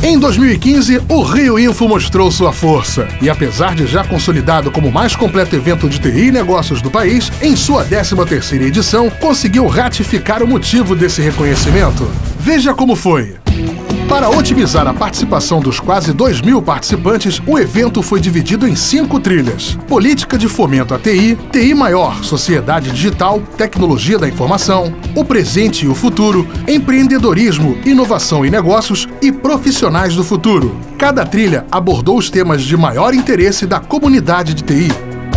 Em 2015, o Rio Info mostrou sua força. E apesar de já consolidado como o mais completo evento de TI e negócios do país, em sua 13ª edição, conseguiu ratificar o motivo desse reconhecimento. Veja como foi. Para otimizar a participação dos quase 2.000 participantes, o evento foi dividido em 5 trilhas: Política de Fomento à TI, TI Maior, Sociedade Digital, Tecnologia da Informação, o Presente e o Futuro, Empreendedorismo, Inovação e Negócios e Profissionais do Futuro. Cada trilha abordou os temas de maior interesse da comunidade de TI.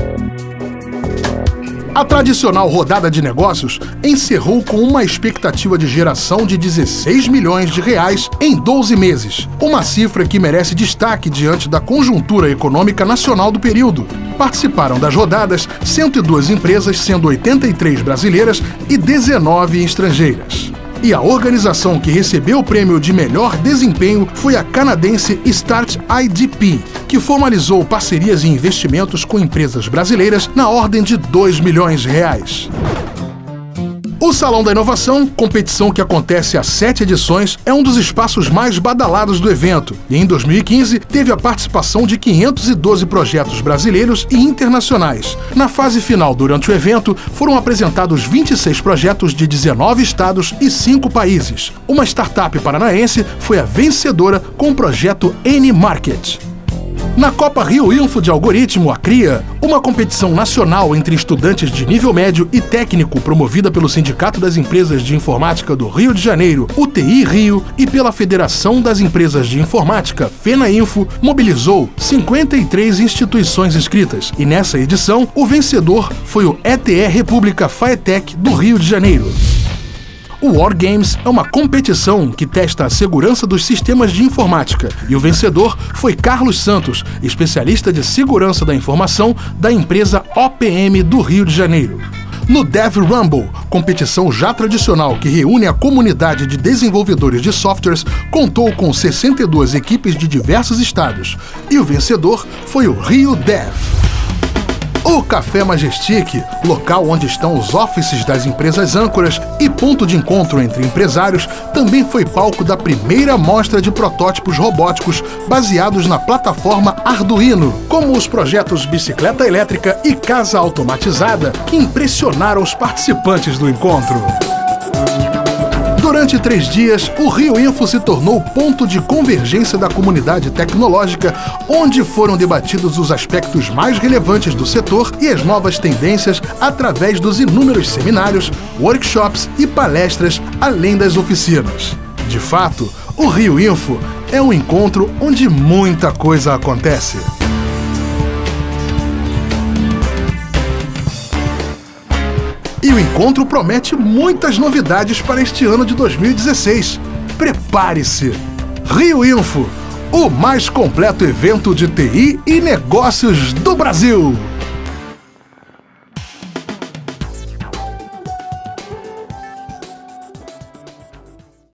A tradicional rodada de negócios encerrou com uma expectativa de geração de 16 milhões de reais em 12 meses, uma cifra que merece destaque diante da conjuntura econômica nacional do período. Participaram das rodadas 102 empresas, sendo 83 brasileiras e 19 estrangeiras. E a organização que recebeu o prêmio de melhor desempenho foi a canadense Start IDP, que formalizou parcerias e investimentos com empresas brasileiras na ordem de 2 milhões de reais. O Salão da Inovação, competição que acontece há 7 edições, é um dos espaços mais badalados do evento e em 2015 teve a participação de 512 projetos brasileiros e internacionais. Na fase final, durante o evento, foram apresentados 26 projetos de 19 estados e 5 países. Uma startup paranaense foi a vencedora com o projeto N-Market. Na Copa Rio Info de Algoritmo, a CRIA, uma competição nacional entre estudantes de nível médio e técnico promovida pelo Sindicato das Empresas de Informática do Rio de Janeiro, o TI Rio, e pela Federação das Empresas de Informática, FENAINFO, mobilizou 53 instituições inscritas. E nessa edição, o vencedor foi o ETE República Faetec do Rio de Janeiro. O War Games é uma competição que testa a segurança dos sistemas de informática e o vencedor foi Carlos Santos, especialista de segurança da informação da empresa OPM do Rio de Janeiro. No Dev Rumble, competição já tradicional que reúne a comunidade de desenvolvedores de softwares, contou com 62 equipes de diversos estados e o vencedor foi o Rio Dev. O Café Majestic, local onde estão os offices das empresas âncoras e ponto de encontro entre empresários, também foi palco da primeira mostra de protótipos robóticos baseados na plataforma Arduino, como os projetos Bicicleta Elétrica e Casa Automatizada, que impressionaram os participantes do encontro. Durante 3 dias, o Rio Info se tornou ponto de convergência da comunidade tecnológica, onde foram debatidos os aspectos mais relevantes do setor e as novas tendências através dos inúmeros seminários, workshops e palestras, além das oficinas. De fato, o Rio Info é um encontro onde muita coisa acontece. E o encontro promete muitas novidades para este ano de 2016. Prepare-se! Rio Info, o mais completo evento de TI e negócios do Brasil!